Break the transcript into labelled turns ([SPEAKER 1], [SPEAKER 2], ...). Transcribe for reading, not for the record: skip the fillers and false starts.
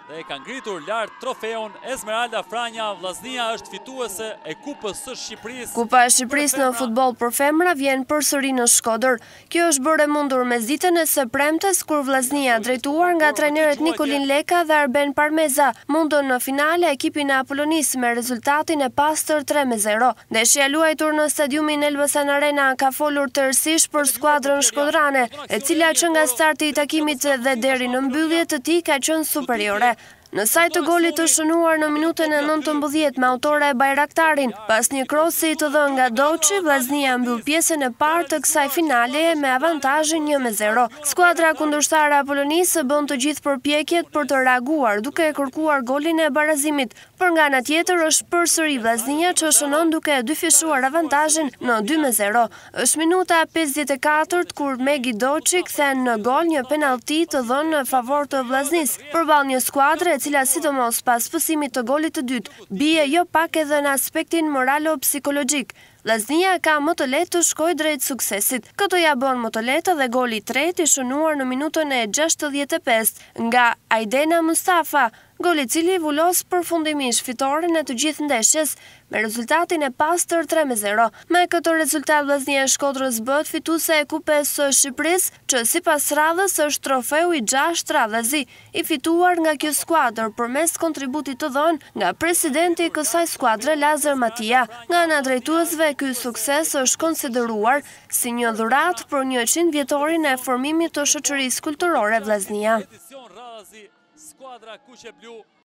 [SPEAKER 1] dhe e ka ngritur lart trofeun. Esmeralda Franja Vllaznia është fituese e Kupës së Shqipërisë.
[SPEAKER 2] Kupa e Shqipërisë në futboll për femra vjen përsëri në Shkodër. Kjo është bërë e mundur mesditën e së premtes kur Vllaznia, drejtuar nga trajnerët Nikolin Leka dhe Arben Parmeza, mundon në finale ekipin e Apollonis me rezultatin e pastër 3-0. Ndeshja luajtur në stadiumin Elbasan Arena ka folur tërësisht për skuadrën shkodrane, e cila që nga starti i takimit dhe deri në mbyllje të tij ka qenë superiore. Në sajt të golit të shënuar në minutën e 19 me autore e Bajraktarin, pas një krosi të dhënë nga Doçi, Vllaznia mbyll pjesën e parë të kësaj finale me avantazhin 1-0. Skuadra kundërshtare Apollonisë bën të gjithë përpjekjet për të reaguar duke kërkuar golin e barazimit, por nga ana tjetër është përsëri Vllaznia që shënon duke dyfishuar avantazhin në 2-0. Është minuta 54 kur Megi Doçi kthen në gol një penallti të dhënë në favor të Vllaznisë përballë një skuadre e cila sidomos pas fësimit të golit të dytë, bie jo pak edhe në aspektin moralo-psikologjik. Vllaznia ka më të lehtë të shkojë drejt suksesit. Këto ja bën më të lehtë dhe goli i tretë i shënuar në minutën e 65 nga Aidena Mustafa, gol i cili vulos përfundimisht fitoren e të gjithë ndeshjes me rezultatin e pastër 3-0. Me këtë rezultat Vllaznia e Shkodrës bëhet fituese e Kupës së Shqipërisë, që sipas radhës është trofeu i 6 radhazi, i fituar nga kjo skuadër përmes kontributit të dhënë nga presidenti i kësaj skuadre Lazar Matia. Nga ana drejtuesve, ky sukses është konsideruar si një dhuratë për 100 vjetorin e formimit të shoqërisë kulturore Vllaznia.
[SPEAKER 1] Skuadra Kuqe Blu